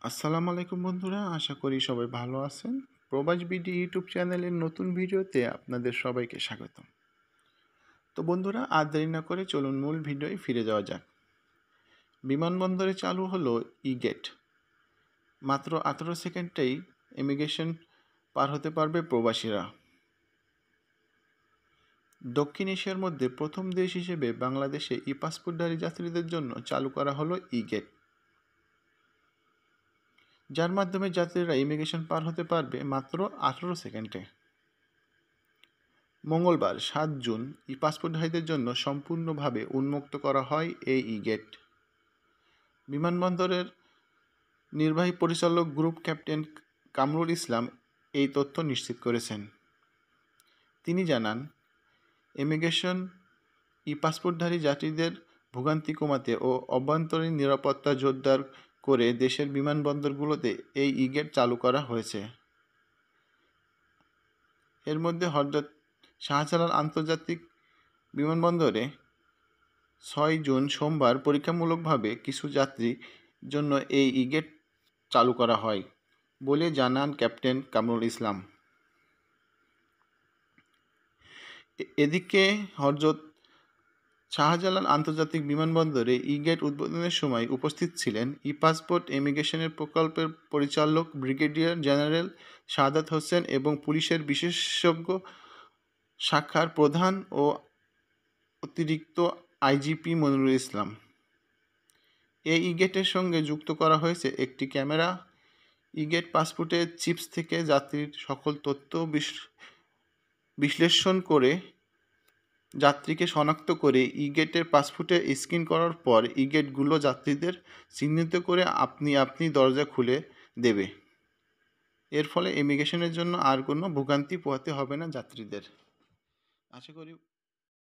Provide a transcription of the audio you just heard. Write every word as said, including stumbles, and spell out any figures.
আসসালামু আলাইকুম বন্ধুরা, আশা করি সবাই ভালো আছেন। প্রবাস বিডি ইউটিউব চ্যানেলের নতুন ভিডিওতে আপনাদের সবাইকে স্বাগতম। তো বন্ধুরা, আর দেরি না করে চলুন মূল ভিডিওয় ফিরে যাওয়া যাক। বিমানবন্দরে চালু হলো ই গেট। মাত্র আঠারো সেকেন্ডেই ইমিগ্রেশন পার হতে পারবে প্রবাসীরা। দক্ষিণ এশিয়ার মধ্যে প্রথম দেশ হিসেবে বাংলাদেশে ই পাসপোর্টধারী যাত্রীদের জন্য চালু করা হলো ই গেট, যার মাধ্যমে যাত্রীরা ইমিগ্রেশন পার হতে পারবে মাত্র আঠারো সেকেন্ডে। মঙ্গলবার সাত জুন ই পাসপোর্টধারীদের জন্য সম্পূর্ণভাবে উন্মুক্ত করা হয় এই ই গেট। বিমানবন্দরের নির্বাহী পরিচালক গ্রুপ ক্যাপ্টেন কামরুল ইসলাম এই তথ্য নিশ্চিত করেছেন। তিনি জানান, ইমিগ্রেশন ই পাসপোর্টধারী যাত্রীদের ভোগান্তি কমাতে ও অভ্যন্তরীণ নিরাপত্তা জোরদার করে দেশের বিমানবন্দরগুলোতে এই ই গেট চালু করা হয়েছে। এর মধ্যে হযরত শাহজালাল আন্তর্জাতিক বিমানবন্দরে ছয় জুন সোমবার পরীক্ষামূলকভাবে কিছু যাত্রীর জন্য এই ই গেট চালু করা হয় বলে জানান ক্যাপ্টেন কামরুল ইসলাম। এদিকে হযরত শাহজালাল আন্তর্জাতিক বিমানবন্দরে ই গেট উদ্বোধনের সময় উপস্থিত ছিলেন ই পাসপোর্ট ইমিগ্রেশনের প্রকল্পের পরিচালক ব্রিগেডিয়ার জেনারেল সাদাত হোসেন এবং পুলিশের বিশেষজ্ঞ শাখার প্রধান ও অতিরিক্ত আইজিপি মনিরুল ইসলাম। এই ই গেটের সঙ্গে যুক্ত করা হয়েছে একটি ক্যামেরা। ই গেট পাসপোর্টের চিপস থেকে যাত্রীর সকল তথ্য বিশ্লেষণ করে যাত্রীকে শনাক্ত করে ই গেটের পাসপোর্টে স্ক্যান করার পর ই গেটগুলো যাত্রীদের চিহ্নিত করে আপনি আপনি দরজা খুলে দেবে। এর ফলে ইমিগ্রেশনের জন্য আর কোনো ভোগান্তি পোহাতে হবে না যাত্রীদের। আশা করি